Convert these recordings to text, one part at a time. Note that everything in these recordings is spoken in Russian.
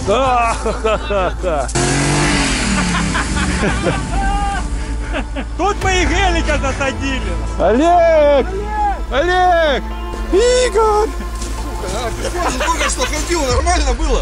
Тут мы и гелика засадили. Олег! Олег! Игорь! Только что ходил, нормально было.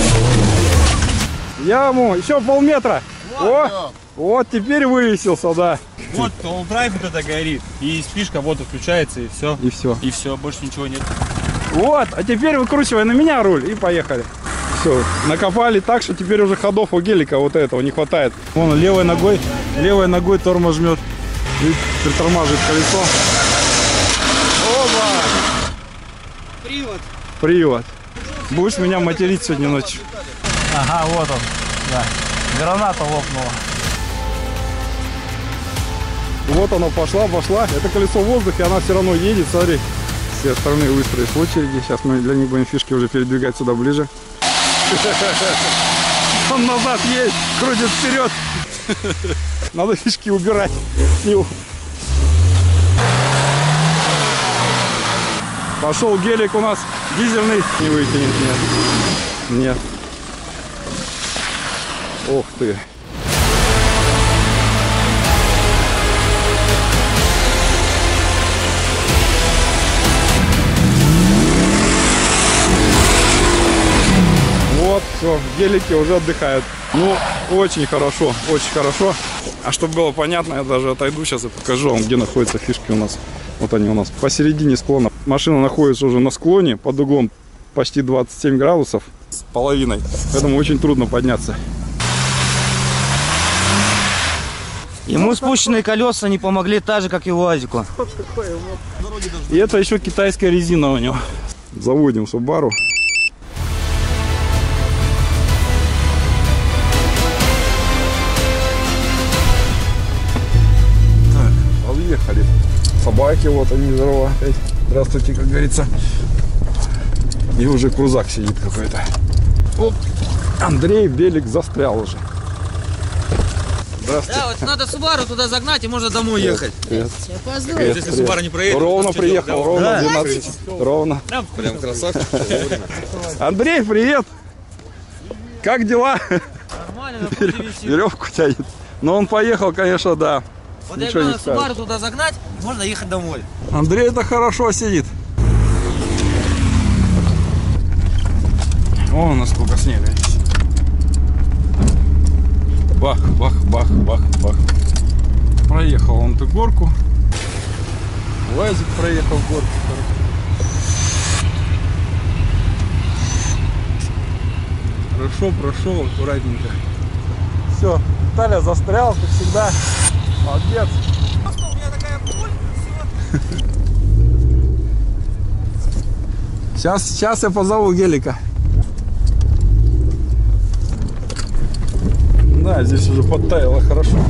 Яму, еще полметра. О, вот теперь вывесился, да. Вот драйв вот это горит. И спишка вот включается, и все. И все. И все, больше ничего нет. Вот, а теперь выкручивай на меня руль и поехали. Все, накопали так, что теперь уже ходов у гелика вот этого не хватает. Вон левой ногой тормоз жмет. И притормаживает колесо. Оба! Привод. Привод. Будешь меня материть сегодня ночью. Ага, вот он. Да. Граната лопнула. Вот она пошла. Это колесо в воздухе, она все равно едет, смотри. Все остальные выстроились в очереди. Сейчас мы для них будем фишки уже передвигать сюда ближе. Он назад едет, крутит вперед. Надо фишки убирать с него. Пошел гелик у нас дизельный. Не выкинет, нет. Нет. Ох ты. Вот, все, в гелике уже отдыхают. Ну, очень хорошо, очень хорошо. А чтобы было понятно, я даже отойду сейчас и покажу вам, где находятся фишки у нас. Вот они у нас посередине склона. Машина находится уже на склоне под углом почти 27 градусов с половиной. Поэтому очень трудно подняться. Ему спущенные колеса не помогли так же, как и УАЗику. И это еще китайская резина у него. Заводим Subaru. Так, подъехали. Собаки, вот они, здорово опять. Здравствуйте, как говорится. И уже крузак сидит какой-то. Оп. Андрей Белик застрял уже. Здравствуйте. Да, вот надо Subaru туда загнать, и можно домой ехать. Привет. Опаздывает. Если Subaru не проедет, Ровно приехал, ровно 12. Ровно. Прям красавчик. Андрей, привет! Как дела? Нормально, на пути висит. Веревку тянет. Но он поехал, конечно, да. Вот Ничего если не надо скажешь. Subaru туда загнать, можно ехать домой. Андрей это хорошо сидит. О, насколько снега есть. Бах, бах, бах, бах, бах. Проехал он эту горку. УАЗик проехал горку. Хорошо прошел, аккуратненько. Все, Таля застрял, как всегда. Молодец. У меня такая боль, Сейчас я позову гелика. Да, здесь уже подтаяло хорошо.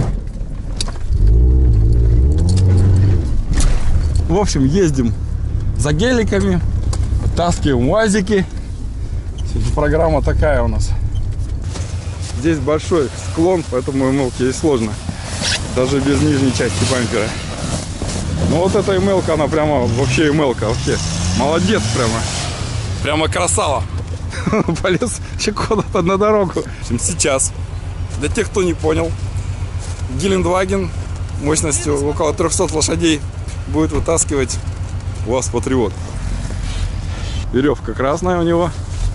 В общем, ездим за геликами, таскиваем УАЗики. Программа такая у нас. Здесь большой склон, поэтому МЛ-ке здесь сложно. Даже без нижней части бампера. Но вот эта МЛ-ка, она прямо вообще МЛ-ка. Вообще молодец прямо. Прямо красава. Полез еще куда-то на дорогу. Сейчас, для тех, кто не понял, Гелендваген мощностью около 300 лошадей будет вытаскивать УАЗ Патриот. Веревка красная у него.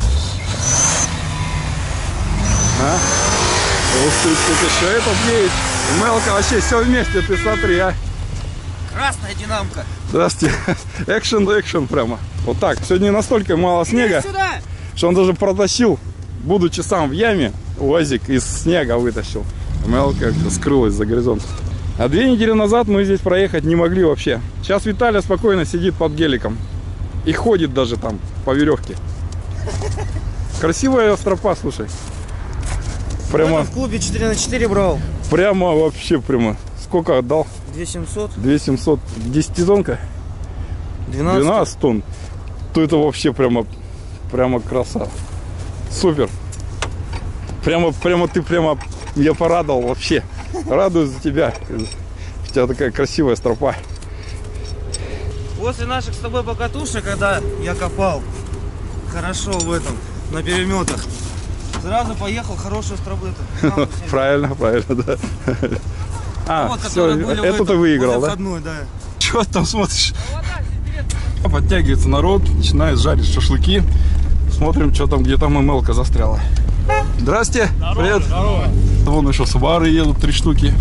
Еще этот едет. МЛ-ка вообще все вместе, ты смотри, а. Красная динамка. Здравствуйте. Экшен прямо. Вот так. Сегодня настолько мало снега, что он даже протащил, будучи сам в яме, УАЗик из снега вытащил. МЛ-ка скрылась за горизонтом. А 2 недели назад мы здесь проехать не могли вообще. Сейчас Виталя спокойно сидит под геликом. И ходит даже там по веревке. Красивая стропа, слушай. Прямо В клубе 4×4 брал. Прямо вообще прямо. Сколько отдал? 2700. 2700. 10-тонка? 12 тонн. То это вообще прямо красава. Супер. Прямо ты я порадовал вообще. Радуюсь за тебя. У тебя такая красивая стропа. После наших с тобой покатушек, когда я копал хорошо в этом, на переметах, Сразу поехал, хорошую стробы. Правильно, правильно, да. А, Вот, все, которые были это ты выиграл, да? входной, да? Чего там смотришь? Подтягивается народ, начинает жарить шашлыки. Смотрим, что там, где там МЛ-ка застряла. Здрасте, привет. Здорово. Вон еще Субары едут 3 штуки.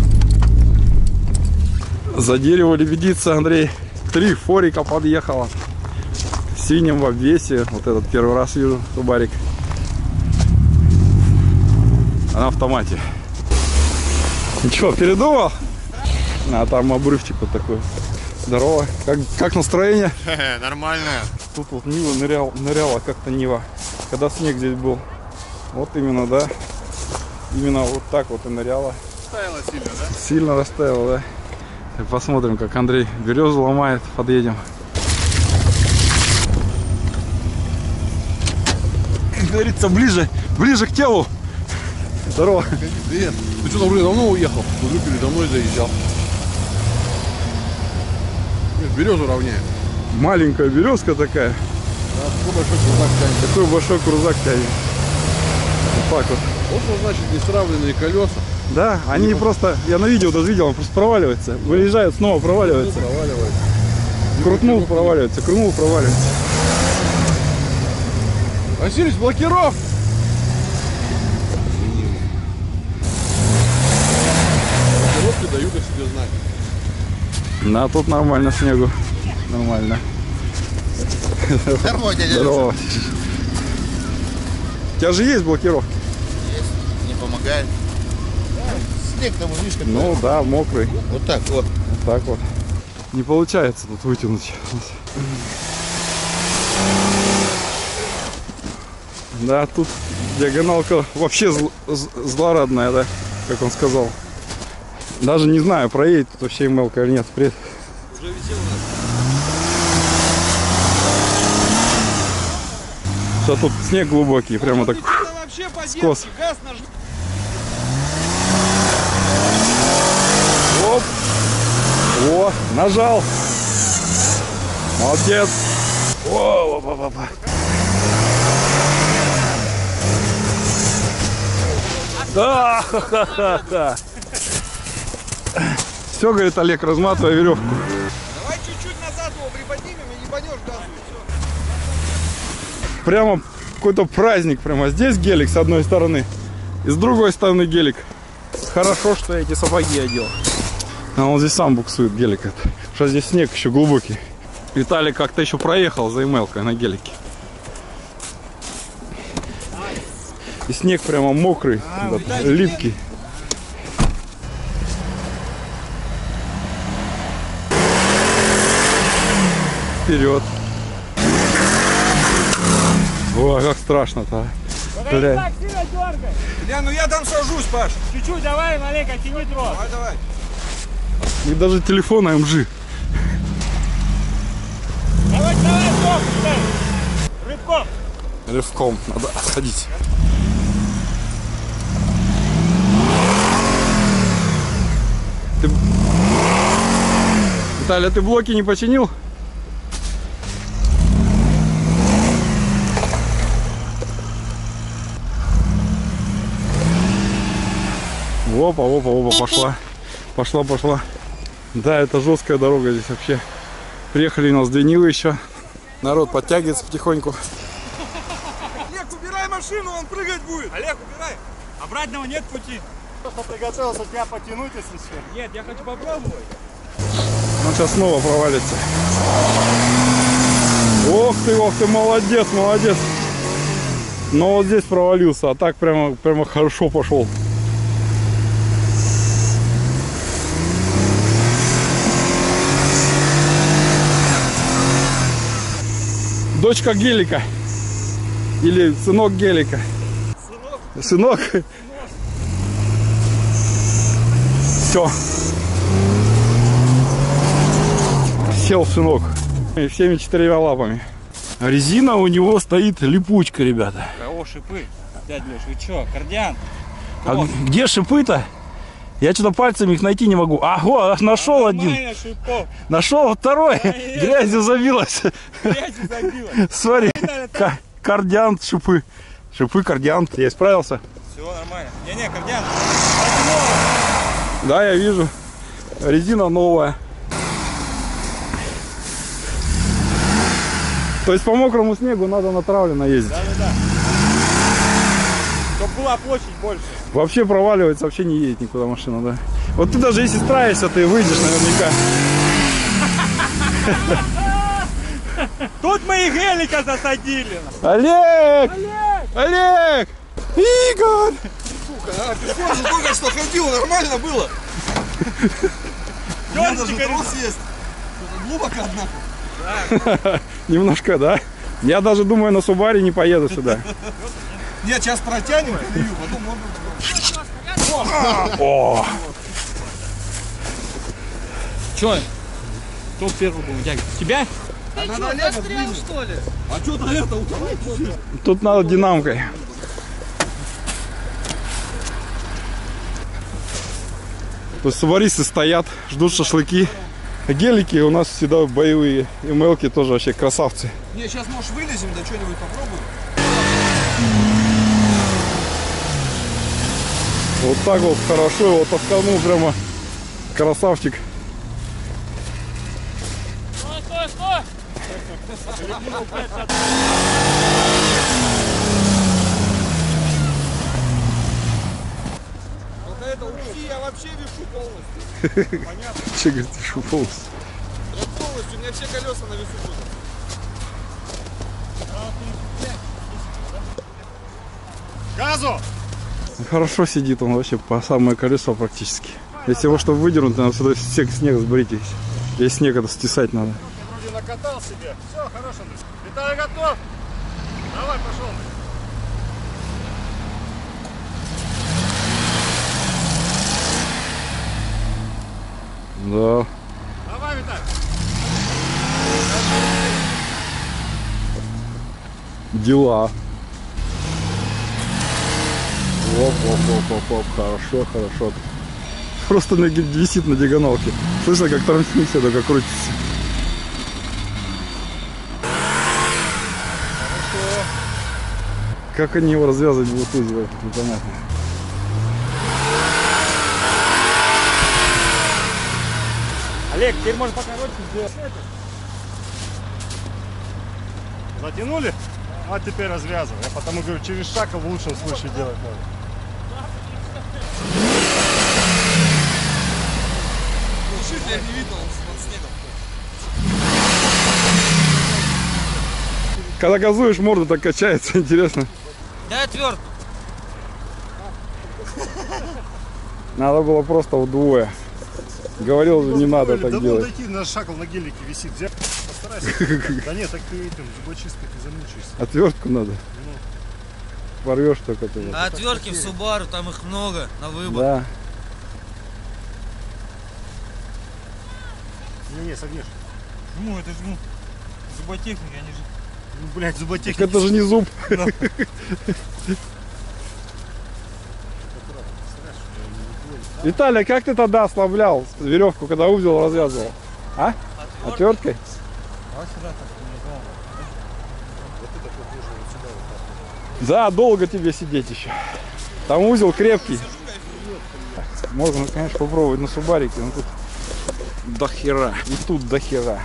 За дерево лебедица, Андрей. 3 форика подъехала. В синем в обвесе. Вот этот первый раз вижу Субарик. А на автомате. Ничего, передумал? А там обрывчик вот такой. Здорово. Как настроение? Нормально. Тут вот Нива ныряла как-то Нива. Когда снег здесь был. Вот именно, да. Именно вот так вот и ныряла. Растаяло сильно, да? Сильно растаяла, да. Так, посмотрим, как Андрей березу ломает. Подъедем. Как говорится, ближе к телу. Здорово. Привет. Ты что, там давно уехал? Уже передо мной заезжал. Березу равняем. Маленькая березка такая. Да, такой большой крузак тянет. Такой большой крузак тянет. Вот так вот. Вот, ну, значит, не сравненные колеса. Да, они не просто, я на видео даже видел, он просто проваливается. Выезжает, снова проваливается. Проваливается. Крутнул, проваливается, крутнул, проваливается. Василич, блокировка! Блокировки дают о себе знать. Да, тут нормально снегу. Нормально. Здорово, дядя. Здорово. У тебя же есть блокировки? Есть. Не помогает. Снег там, видишь, как Ну да, мокрый. вот так вот. Вот так вот. Не получается тут вытянуть. Да, тут диагоналка вообще злорадная, да, как он сказал. Даже не знаю, проедет тут вообще МЛ-ка или нет. Привет. Уже висел у нас. Сейчас тут снег глубокий, прямо так Вообще скос. газ нажми. Оп. О, нажал. Молодец. О, опа. Да, ха-ха-ха. Все, говорит Олег, разматывай веревку. Давай чуть-чуть назад его приподнимем и ебанешь газу. Прямо какой-то праздник. Прямо здесь гелик с одной стороны, и с другой стороны гелик. Хорошо, что я эти сапоги одел. А он здесь сам буксует, гелик это. Потому что здесь снег еще глубокий. Виталий как-то еще проехал за МЛ-кой на гелике. И снег прямо мокрый, этот, липкий. Вперед. О, как страшно-то. Бля. Бля, ну я там сажусь, Паш. Чуть-чуть давай, маленько, тяни трос. Давай. И даже телефона МЖ. Давай, стоп, рыбком. Рывком надо отходить. Виталий, а ты блоки не починил? Опа, пошла. Да, это жесткая дорога здесь вообще. Приехали у нас 2 Нивы еще. Народ подтягивается потихоньку. Олег, убирай машину, он прыгать будет. Олег, убирай. Обратного нет пути. Просто приготовился тебя потянуть, если что. Нет, я хочу попробовать. Он сейчас снова провалится. Ох ты, молодец. Но вот здесь провалился, а так прямо хорошо пошел. Дочка гелика. Или сынок гелика. Сынок. Все. Сел сынок. И всеми 4 лапами. Резина у него стоит липучка, ребята. О, шипы. Дядь Леш, вы чё, кардиан? А где шипы-то? Я что-то пальцами их найти не могу. Ага, нашел один. Нормально шипов. Нашел второй. Грязью забилась. Грязью забило. Смотри, кардиан шипы. Шипы, кардиан. Я исправился? Все нормально. Не, кардиан. Да, я вижу. Резина новая. То есть по мокрому снегу надо натравленно ездить. Да. Чтобы была площадь больше. Вообще проваливается, вообще не едет никуда машина, да. Вот ты даже если страешься, ты выйдешь наверняка. Тут мы и гелика засадили. Олег! Олег! Игорь! Сука, ты же только что ходил, нормально было. У меня даже трос есть. Глубоко, однако. Немножко, да? Я даже думаю, на Субаре не поеду сюда. Нет, сейчас протянем колею, потом можно... О! Че? Кто первый был вытягивать? Тебя? Надо Олега сдвинуть. Что ли? А что на это утонуть? Тут надо динамкой. То есть субаристы стоят, ждут шашлыки. А гелики у нас всегда боевые. И мелки тоже вообще красавцы. Не, сейчас, может, вылезем, да что-нибудь попробуем. Вот так вот хорошо его тосканул прямо. Красавчик. Стой! Только это учти, я вообще вешу полностью. Че, говорит, вешу полностью? Я полностью, у меня все колеса на весу будут. Газу! Хорошо сидит он вообще по самое колесо практически. Если его чтобы выдернуть, надо сюда снег сбрить. Весь снег это стесать надо. Вроде накатал себе. Все, хорошо. Виталий готов? Давай, пошел. Да. Давай, Виталий. Дела. Оп, хорошо. Просто висит на диагоналке. Слышно, как трансмиссия только крутится. Как они его развязывать будут, непонятно. Олег, теперь можно покороче сделать. Затянули? А теперь развязывай. Я потому говорю, через шаг в лучшем случае делать надо. Я не видел, он под снегом. Когда газуешь, морда так качается, интересно. Дай отвертку. Надо было просто вдвое. Говорил же, не надо так да делать. дойти, на шакал на гелике висит. Постарайся. Да нет, так ты этим зубочисткой ты замучаешься. Отвертку надо. Порвешь только ты. А отвертки в Subaru, там их много на выбор. Да. Не, согнешь. Жму, это жму. Зуботехника, они же. Ну, блядь, Так зуботехника. это же не зуб. Виталий, как ты тогда ослаблял веревку, когда узел развязывал? А? Отверткой? Да, долго тебе сидеть еще. Там узел крепкий. Можно, конечно, попробовать на субарике, но тут до хера. И тут до хера.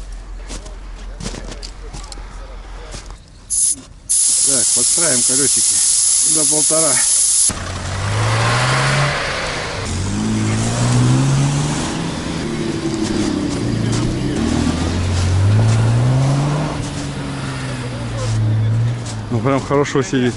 Так, подстраиваем колесики до 1,5. Ну прям хорошо сидит.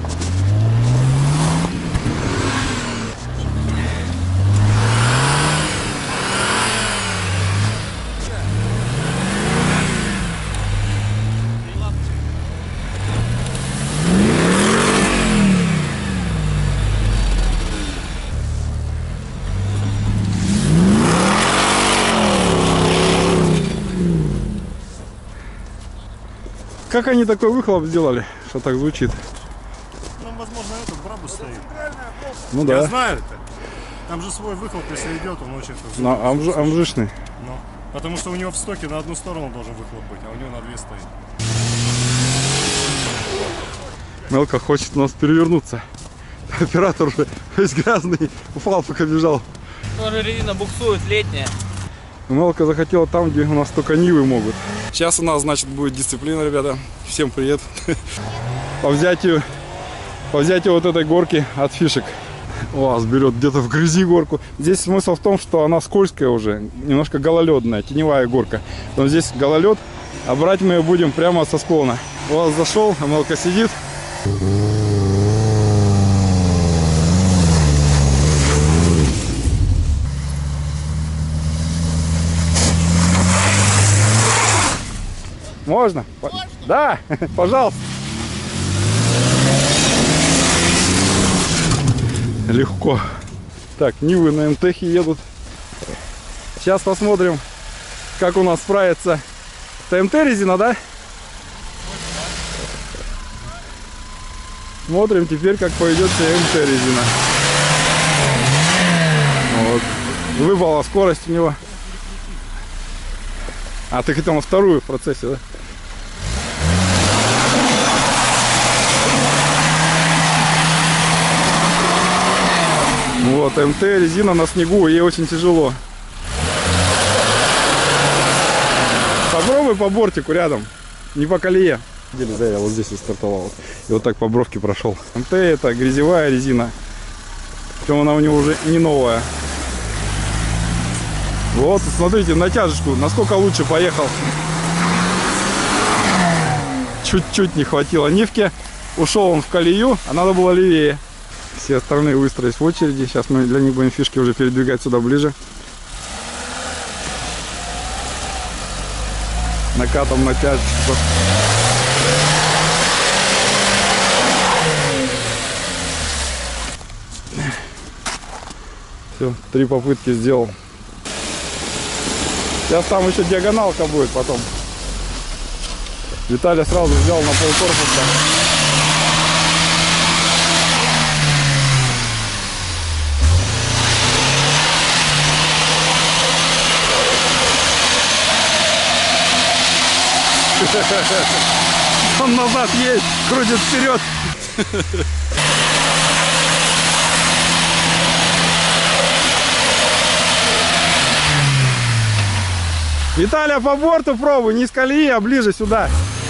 Как они такой выхлоп сделали, что так звучит? Там, возможно, этот брабус стоит. Ну Я да. знаю это. Там же свой выхлоп, если идет, он очень... Амжишный. Ну, потому что у него в стоке на одну сторону должен выхлоп быть, а у него на две стоит. Мелко хочет у нас перевернуться. Оператор уже весь грязный, упал, пока бежал. Тоже резина буксует, летняя. Мелко захотела там, где у нас только нивы могут. Сейчас у нас, значит, будет дисциплина, ребята. Всем привет. По взятию вот этой горки от фишек. УАЗ берет где-то в грязи горку. Здесь смысл в том, что она скользкая уже, немножко гололедная, теневая горка. Но здесь гололед, а брать мы ее будем прямо со склона. УАЗ зашел, а Мелко сидит. Можно? Да, пожалуйста. Легко. Так, Нивы на МТХе едут. Сейчас посмотрим, как у нас справится ТМТ резина, да? Смотрим теперь, как пойдет ТМТ резина. Вот. Выпала скорость у него. А ты хотел на вторую в процессе, да? Вот, МТ, резина на снегу, ей очень тяжело. Попробуй по бортику рядом, не по колее. Я вот здесь и стартовал. И вот так по бровке прошел. МТ это грязевая резина. Причем она у него уже не новая. Вот, смотрите, натяжечку, насколько лучше поехал. Чуть-чуть не хватило нивки. Ушел он в колею, а надо было левее. Все остальные выстроились в очереди. Сейчас мы для них будем фишки уже передвигать сюда ближе. Накатом натяжечку. Все, 3 попытки сделал. Сейчас там еще диагоналка будет потом. Виталий сразу взял на полкорпуса. Он назад едет, крутит вперед. Виталия, по борту пробуй, не с колеи, а ближе сюда.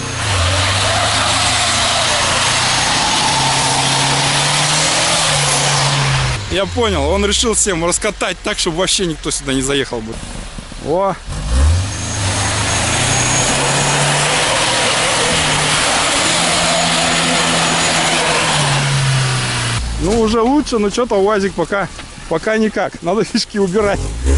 Я понял, он решил всем раскатать так, чтобы вообще никто сюда не заехал бы. О! Ну, уже лучше, но что-то УАЗик пока никак. Надо фишки убирать.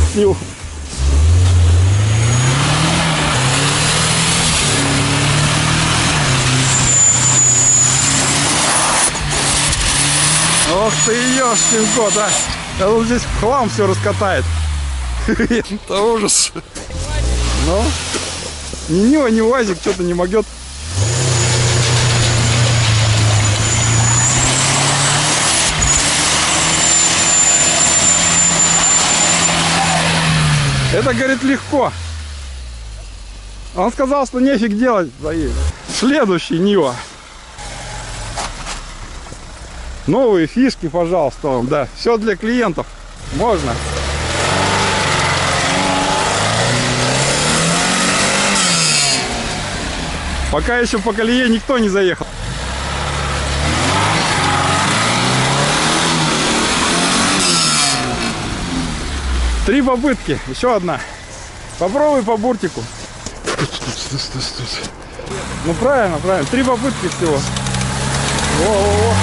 Ох ты, ёшкин кот, а! А он здесь в хлам все раскатает. Это ужас. Ну, ни Нива, ни УАЗик что-то не могет. Это, говорит, легко. Он сказал, что нефиг делать. Следующий Нива. Новые фишки, пожалуйста, вам, да. Все для клиентов. Можно. Пока еще по колее никто не заехал. Три попытки. Еще одна. Попробуй по бортику. Ну правильно, правильно. 3 попытки всего. Во-во-во.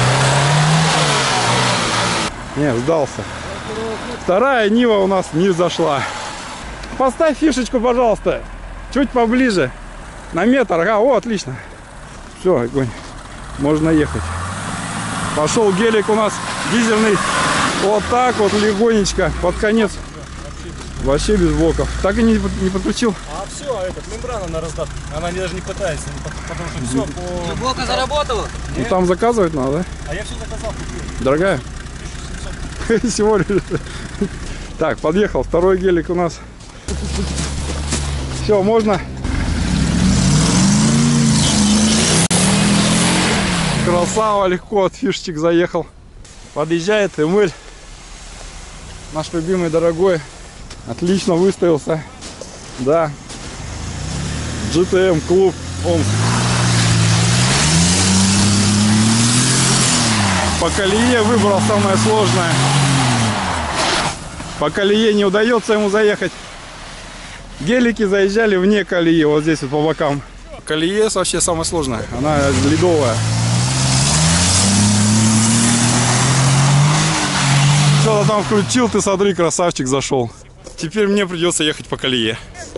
Не, сдался. Вторая Нива у нас не зашла. Поставь фишечку, пожалуйста. Чуть поближе. На метр. Ага, о, отлично. Все, огонь. Можно ехать. Пошел гелик у нас дизельный. Вот так вот легонечко. Под конец. Вообще без блоков. Так и не подключил. А все, этот мембрана на раздат. Она даже не пытается, потому что все по... Блока заработала? Ну там заказывать надо, да? А я все заказал, купил. Дорогая? 1700. Всего лишь. Так, подъехал. Второй гелик у нас. Все, можно. Красава, легко от фишечек заехал. Подъезжает Эмиль. Наш любимый, дорогой. Отлично выставился. Да. GTM клуб Омск. По колее выбрал самое сложное. По колее не удается ему заехать. Гелики заезжали вне колеи, вот здесь вот по бокам. Колея вообще самое сложное, она ледовая. Что-то там включил, ты смотри, красавчик, зашел. Теперь мне придется ехать по колее.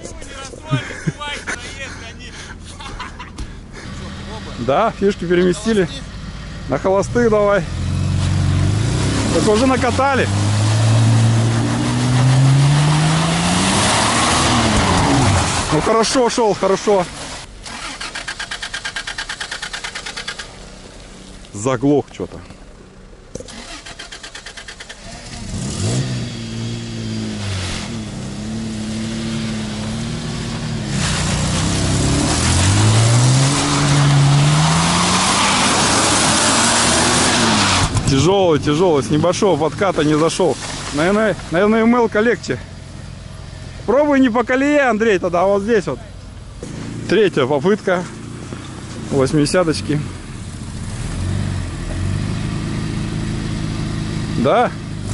Да, фишки переместили. На холостых давай. Так уже накатали. Ну хорошо шел, хорошо. Заглох что-то. Тяжелый, тяжелый, с небольшого подката не зашел. Наверное, МЛ-ка легче. Пробуй не по колее, Андрей, тогда вот здесь вот. Третья попытка. 80-очки. Да?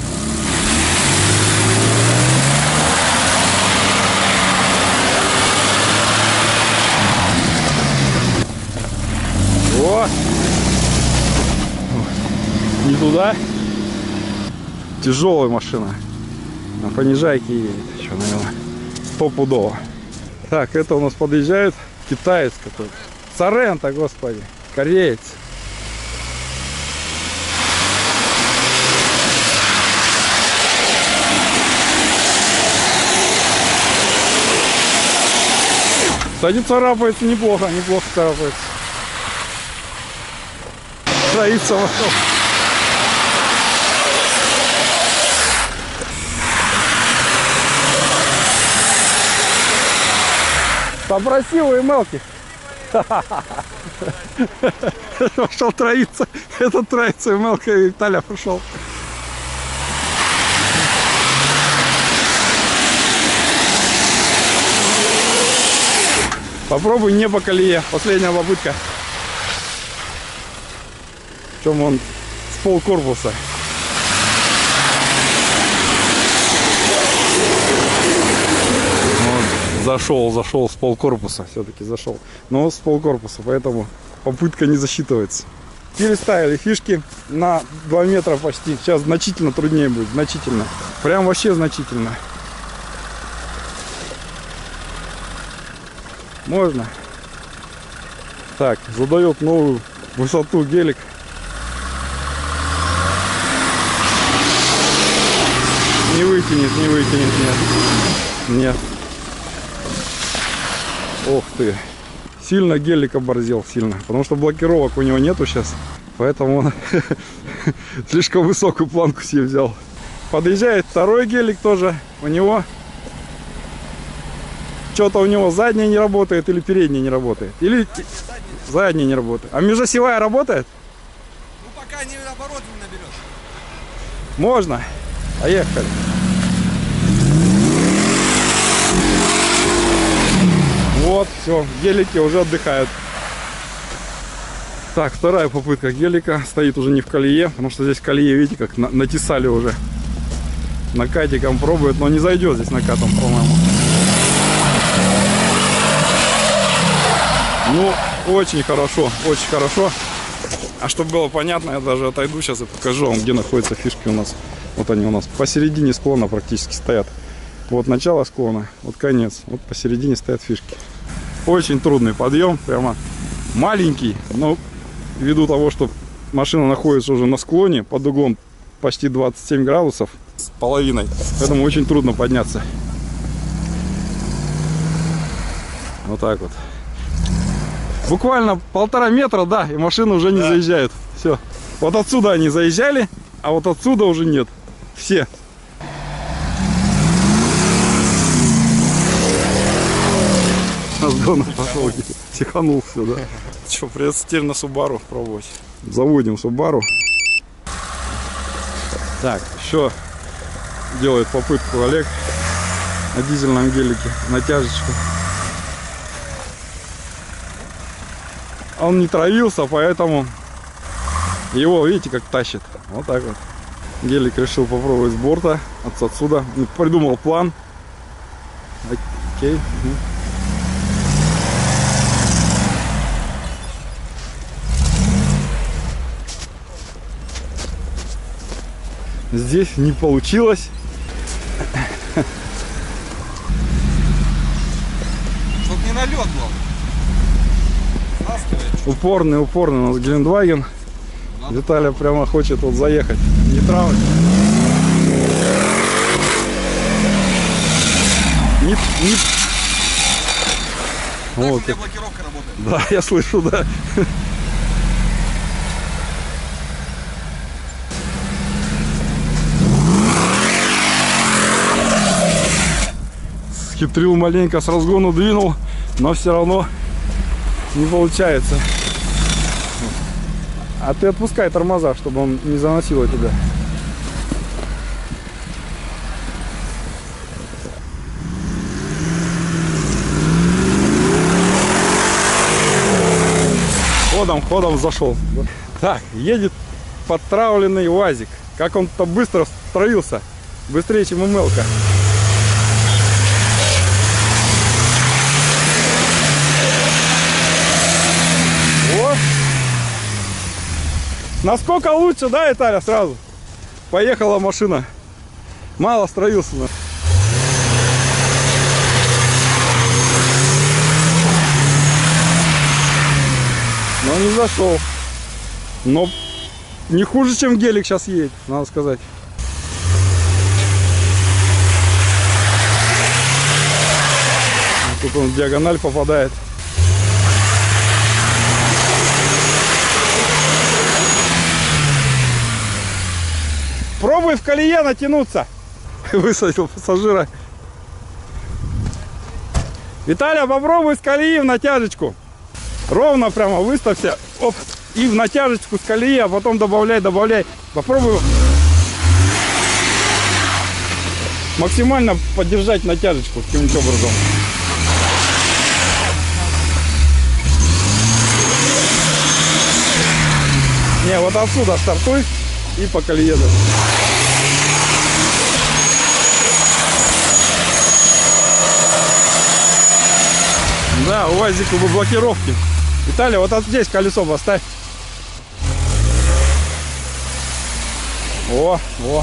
О! Не туда. Тяжелая машина. На понижайке едет. Еще, наверное, стопудово. Так, это у нас подъезжает китаец какой-то. Соренто, господи. Кореец. Кстати, царапается неплохо, неплохо царапается. Троится вокруг. Попроси у Эмелки. Пошел троиться. Этот троится, Эмелка и Виталя пошел. Попробуй не по колее. Последняя попытка. Причем он с полкорпуса. Зашел с полкорпуса. Все-таки зашел. Но с полкорпуса. Поэтому попытка не засчитывается. Переставили фишки на 2 метра почти. Сейчас значительно труднее будет. Значительно. Прям вообще значительно. Можно. Так, задает новую высоту гелик. Не вытянет, не вытянет, нет. Нет. Ох ты. Сильно гелик оборзел, сильно. Потому что блокировок у него нету сейчас. Поэтому он слишком высокую планку себе взял. Подъезжает второй гелик тоже. У него что-то у него задняя не работает или передняя не работает. Или задняя не работает. А межосевая работает? Ну пока не обороты не наберет. Можно. Поехали. Вот, все, гелики уже отдыхают. Так, вторая попытка гелика. Стоит уже не в колее, потому что здесь колее, видите, как натесали уже. Накатиком пробует, но не зайдет здесь накатом, по-моему. Ну, очень хорошо, очень хорошо. А чтобы было понятно, я даже отойду сейчас и покажу вам, где находятся фишки у нас. Вот они у нас посередине склона практически стоят. Вот начало склона, вот конец. Вот посередине стоят фишки. Очень трудный подъем, прямо маленький, но ввиду того, что машина находится уже на склоне под углом почти 27 градусов с половиной, поэтому очень трудно подняться. Вот так вот. Буквально 1,5 метра, да, и машины уже не заезжают. Все. Вот отсюда они заезжали, а вот отсюда уже нет. Все. Разгон пошел, психанул все, да. Что, придется теперь на Subaru пробовать. Заводим Subaru. Так, еще делает попытку Олег на дизельном гелике, натяжечку. Он не травился, поэтому его, видите, как тащит. Вот так вот. Гелик решил попробовать с борта, отсюда. Придумал план. Окей. Здесь не получилось. Чтоб не налет был. Упорный у нас Гелендваген. Виталя прямо хочет вот заехать. Не трогать. Не... Так, Вот. у меня блокировка работает. Да, я слышу, да. Схитрил маленько, с разгону двинул, но все равно не получается. А ты отпускай тормоза, чтобы он не заносил тебя. Ходом зашел. Так, едет подтравленный УАЗик. Как он-то быстро строился. Быстрее, чем МЛ-ка. Вот. Насколько лучше, да, Виталя, сразу? Поехала машина. Мало строился. Но не зашел. Но не хуже, чем гелик сейчас едет, надо сказать. Тут он в диагональ попадает. Пробуй в колее натянуться. Высадил пассажира. Виталя, попробуй с колеи в натяжечку. Ровно прямо выставься. Оп. И в натяжечку с колеи, а потом добавляй. Попробуй максимально поддержать натяжечку каким-нибудь образом. Не, вот отсюда стартуй и по колее. Да, УАЗику бы блокировки. Виталий, вот здесь колесо поставь. О.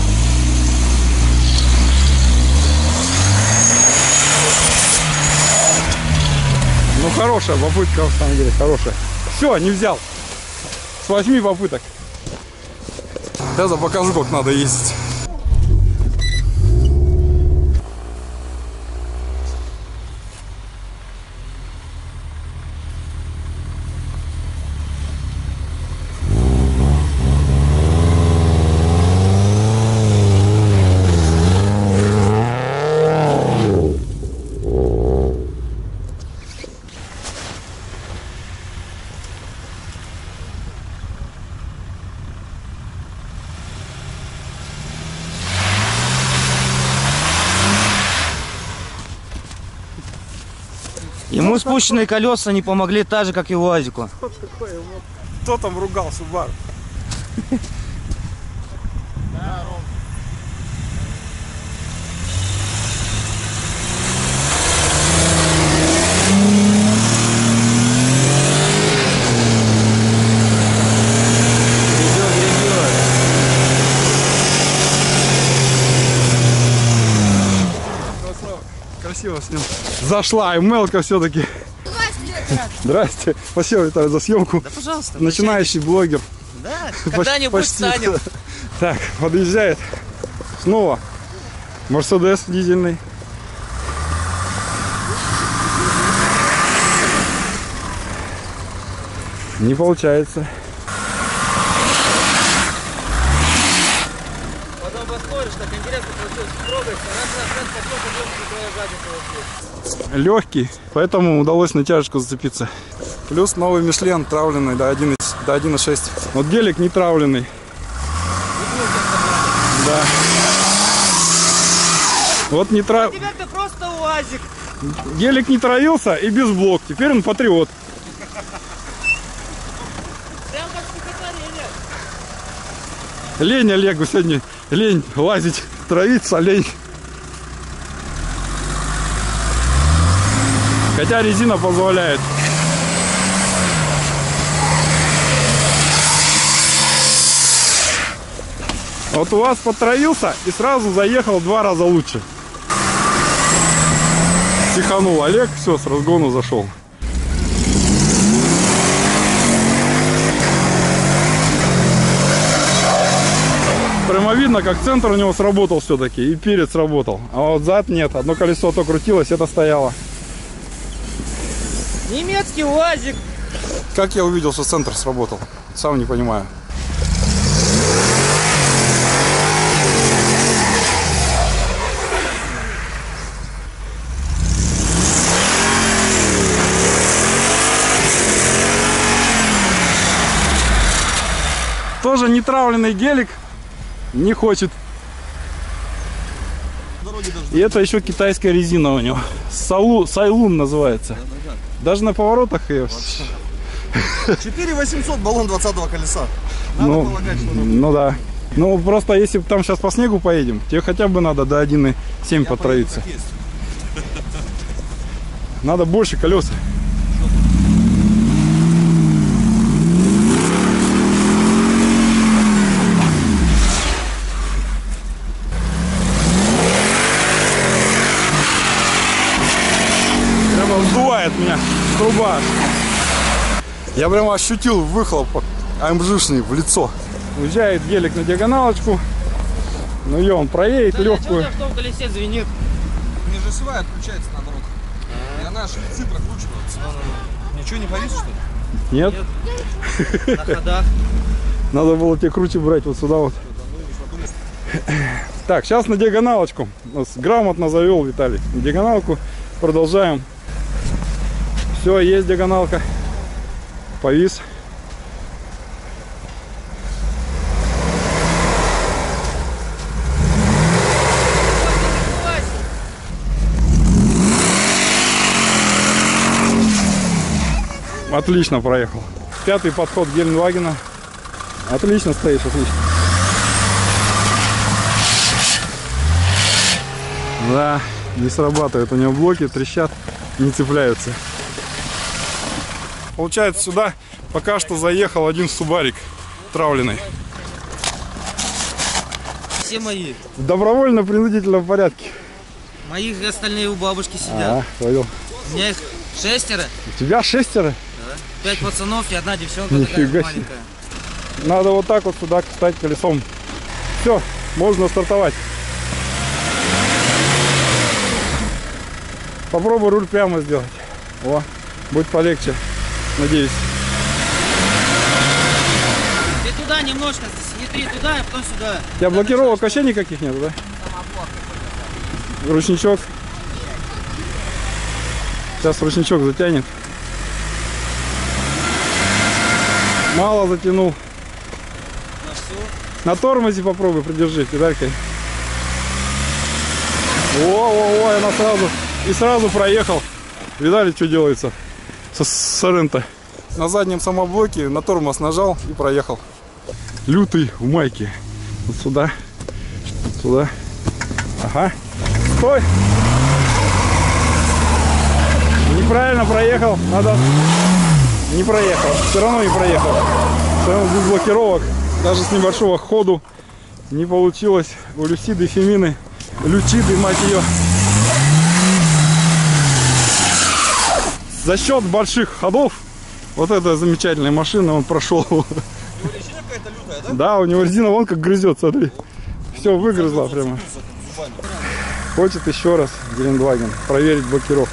Ну, хорошая попытка, на самом деле, хорошая. Все, не взял. С 8 попыток. Сейчас я покажу, как надо ездить. Ему спущенные колеса не помогли так же, как и УАЗику. Кто там ругал Subaru? Красиво с ним. Зашла МЛ-ка все-таки. Здрасте. Спасибо, Виталий, за съемку. Да, пожалуйста. Начинающий блогер. Да, когда-нибудь станем. Так, подъезжает снова Мерседес дизельный. Не получается. Потом посмотришь, так интересно получилось. Пробуешь, легкий, поэтому удалось на тяжечку зацепиться. Плюс новый Мишлен травленный, да, один из до 1.6. Вот гелик не травленный. Да. Вот не трав... У тебя-то просто УАЗик. Гелик не травился и без блок. Теперь он патриот. Прям как Леня. Лень Олегу сегодня. Лень лазить, травиться, лень. Хотя резина позволяет. Вот у вас потравился и сразу заехал 2 раза лучше. Стиханул Олег, все, с разгону зашел. Прямо видно, как центр у него сработал все-таки, и перед сработал. А вот зад нет, одно колесо то крутилось, это стояло. Немецкий УАЗик. Как я увидел, что центр сработал? Сам не понимаю. Тоже нетравленный гелик не хочет. И это еще китайская резина у него. Сайлун называется. Даже на поворотах ее. 4800 баллон 20-го колеса. Надо полагать, что ну да. Ну просто если там сейчас по снегу поедем, тебе хотя бы надо до 1.7 потравиться. Надо больше колеса. Сдувает меня труба. Я прямо ощутил выхлоп АМЖшный в лицо. Уезжает гелик на диагоналочку. Ну ее он проедет легкую. Что в том колесе звенит? межосевая отключается наоборот. И она шпицы прокручивается. Ничего не повис, что ли? Нет. На ходах. Надо было тебе круче брать вот сюда вот. Так, сейчас на диагоналочку. Грамотно завел Виталий. На диагоналку продолжаем. Все, есть диагоналка. Повис. Отлично проехал. Пятый подход Геленвагена. Отлично стоишь, отлично. Да, не срабатывает. У него блоки трещат, не цепляются. Получается, сюда пока что заехал один субарик травленный. Все мои. В добровольно-принудительном порядке. Моих остальные у бабушки сидят. Понял. У меня их 6. У тебя 6? Да. 5 пацанов и 1 девчонка. Нифига такая себе. маленькая. Надо вот так вот сюда встать колесом. Все, можно стартовать. Попробуй руль прямо сделать. О, будет полегче, надеюсь. Ты туда немножко, смотри туда, а потом сюда. У тебя блокировок вообще никаких нет, да? Ручничок. Сейчас ручничок затянет. Мало затянул. На тормозе попробуй, придержи педалькой. О, она сразу. И сразу проехал. Видали, что делается со Соренто? На заднем самоблоке на тормоз нажал и проехал. Лютый в майке. Вот сюда. Вот сюда. Ага. Стой! Неправильно проехал. Надо... Не проехал. Все равно не проехал. Все равно без блокировок. Даже с небольшого ходу не получилось. У Люсиды Фемины. Лючиды, мать ее. За счет больших ходов вот эта замечательная машина, он прошел. У него резина какая-то лютая, да? Да, у него резина вон как грызет, смотри. Все выгрызла прямо. Хочет еще раз Гелендваген проверить блокировку.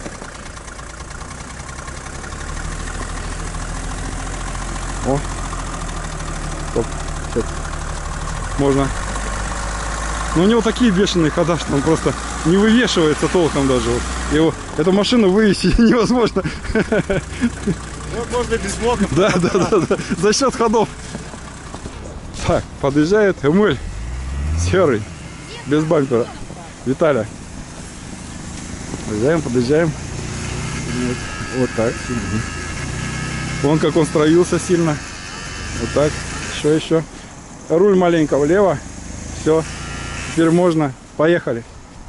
О, стоп, сейчас. Можно. Но у него такие бешеные хода, что он просто не вывешивается толком даже. Вот. Его, эту машину вывести невозможно. Вот можно без блока. Да. За счет ходов. Так, подъезжает Эмиль. Серый. Без бампера. Виталя. Подъезжаем. Вот так. Вон как он строился сильно. Вот так. Еще. Руль маленько влево. Все. Теперь можно. Поехали.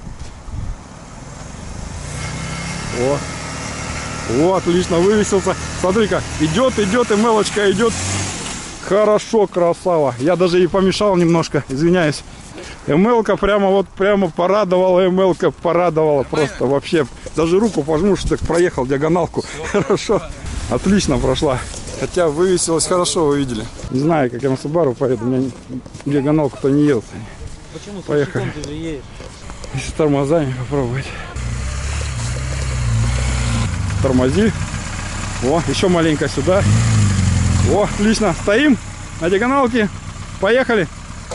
О, отлично, вывесился. Смотри-ка, идет, МЛ-очка идет. Хорошо, красава. Я даже и помешал немножко, извиняюсь. МЛ-ка прямо порадовала, МЛ-ка порадовала. Просто вообще, даже руку пожму, что так проехал диагоналку. Хорошо, отлично прошла. Хотя вывесилась хорошо, вы видели. Не знаю, как я на Subaru поеду, у меня диагоналку-то не едет. Почему? Поехали. Ты же едешь. Если с тормозами попробовать. Тормози. О, еще маленько сюда. О, отлично. Стоим на диагоналке. Поехали.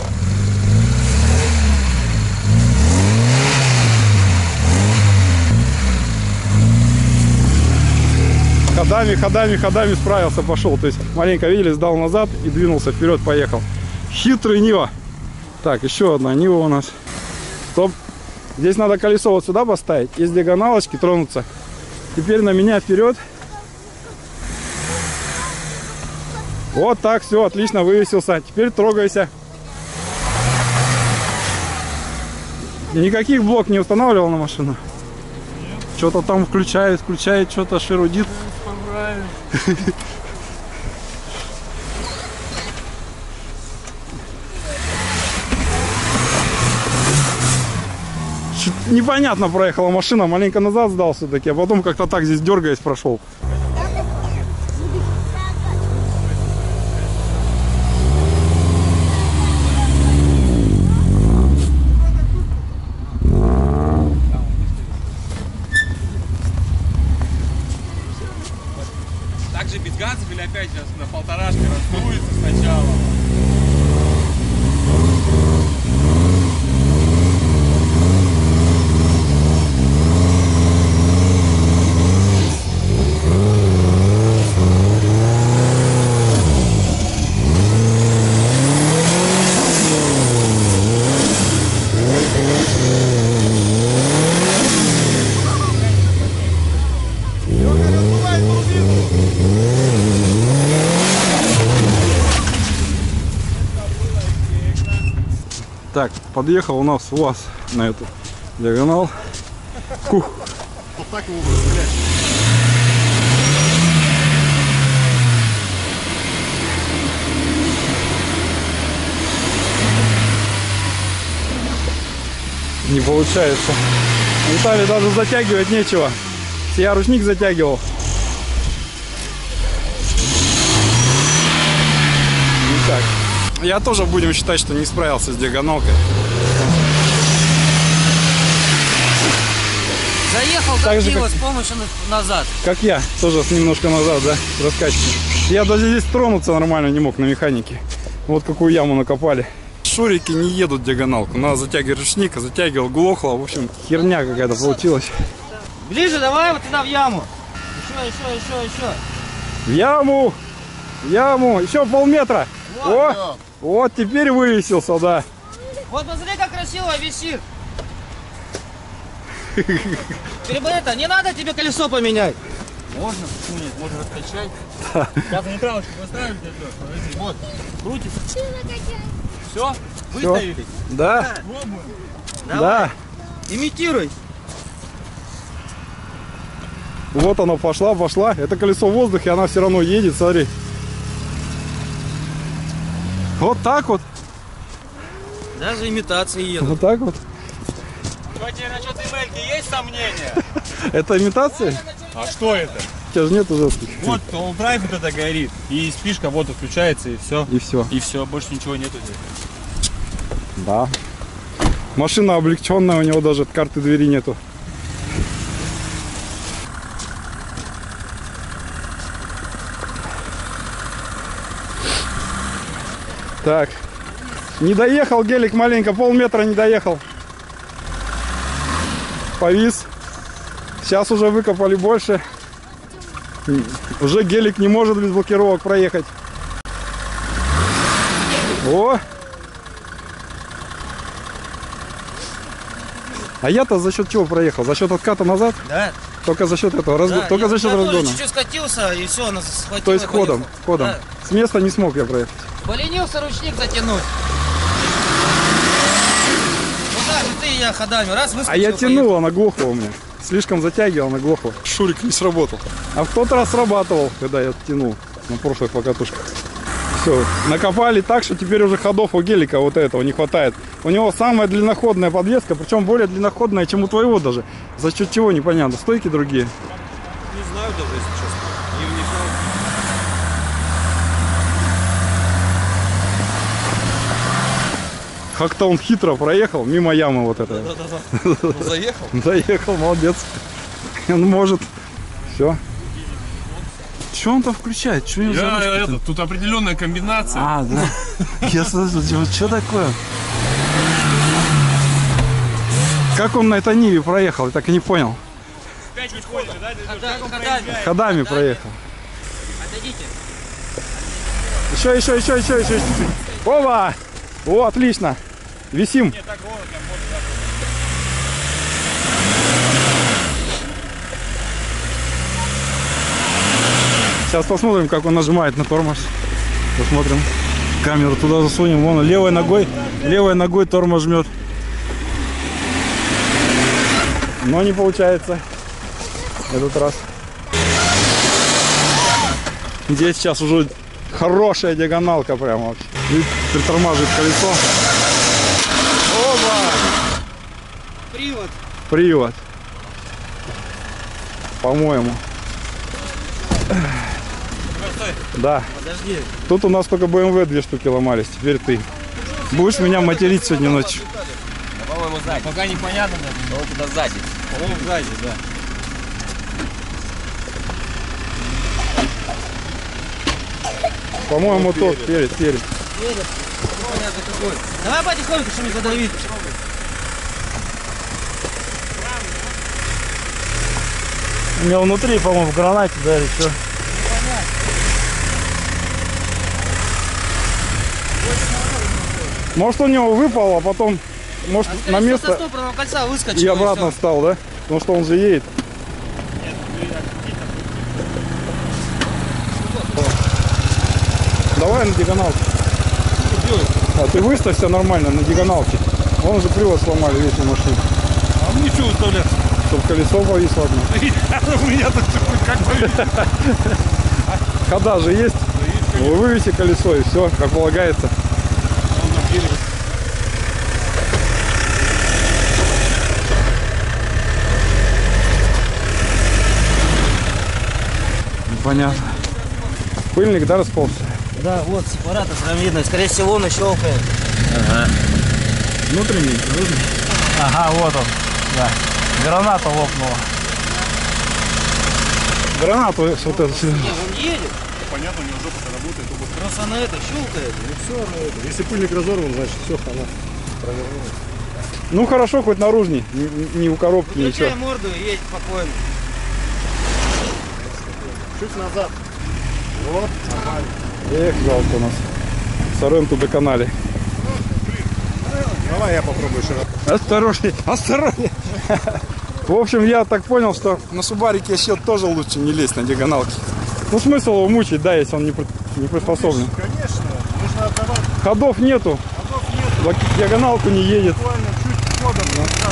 Ходами справился, пошел. То есть маленько, видели, сдал назад и двинулся вперед, поехал. Хитрый Нива. Так, еще одна Нива у нас. Стоп. Здесь надо колесо вот сюда поставить. Из диагоналочки тронуться. Теперь на меня вперед. Вот так, все, отлично, вывесился. Теперь трогайся. Никаких блок не устанавливал на машину? Что-то там включает, что-то шерудит. Непонятно проехала машина, маленько назад сдал все-таки, а потом как-то так здесь дергаясь прошел. Так же без газов или опять сейчас на полторашке раздуется сначала? Так, подъехал у нас УАЗ на эту диагонал. Кух. Вот так его буду стрелять. Не получается. Виталий, даже затягивать нечего. Я ручник затягивал. Не так. Я тоже будем считать, что не справился с диагоналкой. Заехал как Нива с помощью назад. Как я, тоже немножко назад, да, раскачки. Я даже здесь тронуться нормально не мог на механике. Вот какую яму накопали. Шурики не едут диагоналку. Надо затягивать ручник, затягивал, глохло. В общем, херня какая-то получилась. Ближе, давай вот туда в яму. Еще. В яму! В яму! Еще полметра! Вот. О! Вот теперь вывесился, да. Вот посмотри, как красиво висит. Это, не надо тебе колесо поменять. Можно? Нет, можно раскачать. Сейчас нейтралочку поставим. Вот, крутится. Все? Выставили? Да. Давай. Да. Имитируй. Вот она пошла. Это колесо в воздухе, она все равно едет, смотри. Вот так вот. Даже имитации едут. Вот так вот. Что тебе насчет Эмельки есть сомнения? Это имитация? А что это? У тебя же нету жестких. Вот all-drive вот это горит. И спишка вот включается, и все. И все. И все, больше ничего нету здесь. Да. Машина облегченная, у него даже карты двери нету. Так. Не доехал гелик маленько, полметра не доехал. Повис. Сейчас уже выкопали больше. Уже гелик не может без блокировок проехать. О! А я-то за счет чего проехал? За счет отката назад? Да. Только за счет этого разгона. Да, Только за счет разгона. чуть-чуть скатился, и все, она схватила. То есть и ходом, поехал. ходом. Да. С места не смог я проехать. Поленился ручник затянуть. Ну так же ты и я ходами. Раз выскочил, А я поехал. тянул, она глохла у меня. Слишком затягивал, она глохла. Шурик не сработал. А в тот раз срабатывал, когда я тянул на прошлых покатушках. Все, накопали так, что теперь уже ходов у гелика вот этого не хватает. У него самая длинноходная подвеска, причем более длинноходная, чем у твоего даже. За счет чего, непонятно. Стойки другие. Не знаю даже, если честно. Не вникал. Как-то он хитро проехал мимо ямы вот этой. Да-да-да. Ну, заехал. Заехал, молодец. Он может. Все. Что он там включает? Что у него за ручка-то? Тут определенная комбинация. А, да. Я слышу, что такое? Как он на этой Ниве проехал? Я так и не понял. Ходами. Ходами проехал. Отойдите. Еще. Опа! О, отлично. Висим. Сейчас посмотрим, как он нажимает на тормоз. Посмотрим. Камеру туда засунем. Вон левой ногой тормоз жмет. Но не получается этот раз. Здесь сейчас уже хорошая диагоналка прямо вообще. И притормаживает колесо. Опа! Привод. По-моему. Да. Подожди. Тут у нас только BMW 2 штуки ломались. Теперь ты. Будешь меня материть сегодня ночью. По-моему, сзади. Пока непонятно, да. Он туда сзади. По-моему, сзади, да. По-моему, тот. Перед. Непонятно какой. Давай потихоньку, что не задавить. У меня внутри, по-моему, в гранате, да, или что? Может, у него выпало, а потом, может, на место Со стопорного кольца выскочил. и обратно всё. встал, да? Потому что он же едет. Давай на диагоналке. А ты выставься нормально на диагоналке. Вон же привод сломали весь на машине. А мне что выставляться? Чтобы колесо повисло одно. У меня тут как бы... Хода же есть. Вы вывесите колесо и все, как полагается. Непонятно. Пыльник, да, расползся? Да, вот сепаратор прям видно. Скорее всего, он щелкает. Внутренний, наружный. Ага, вот он. Да. Граната лопнула. Гранату вот это. Не, он едет. Понятно, у него жопа работает. Просто она это щелкает. И все на это. Если пыльник разорван, значит все, хана. Ну хорошо, хоть наружный, не у коробки, ничего. Включай морду и едь спокойно. Чуть назад. Вот, нормально. Эх, жалко у нас. Соренту доконали. Давай я попробую еще раз. Осторожней. В общем, я так понял, что на Субарике счет тоже лучше не лезть на диагоналки. Ну смысл его мучить, да, если он не приспособлен. Конечно, нужно отдавать. Ходов нету, Ходов нет. диагоналку не едет. Буквально чуть ходом.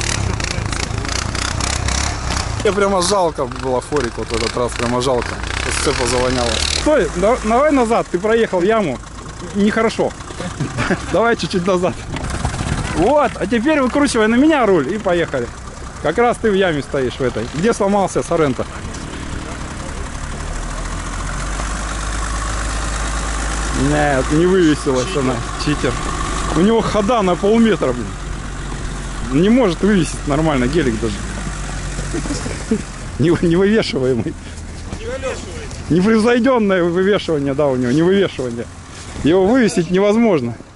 Мне прямо жалко было форик вот в этот раз, прямо жалко. Сцепа завоняло. Стой, давай назад, ты проехал яму. Нехорошо. Давай чуть-чуть назад. Вот, а теперь выкручивай на меня руль и поехали. Как раз ты в яме стоишь в этой. Где сломался Соренто? Нет, не вывесилась она. Читер. У него хода на полметра, блин. Не может вывесить нормально гелик даже. Невывешиваемый. Непревзойденное вывешивание, да, у него, не вывешивание. Его вывесить невозможно.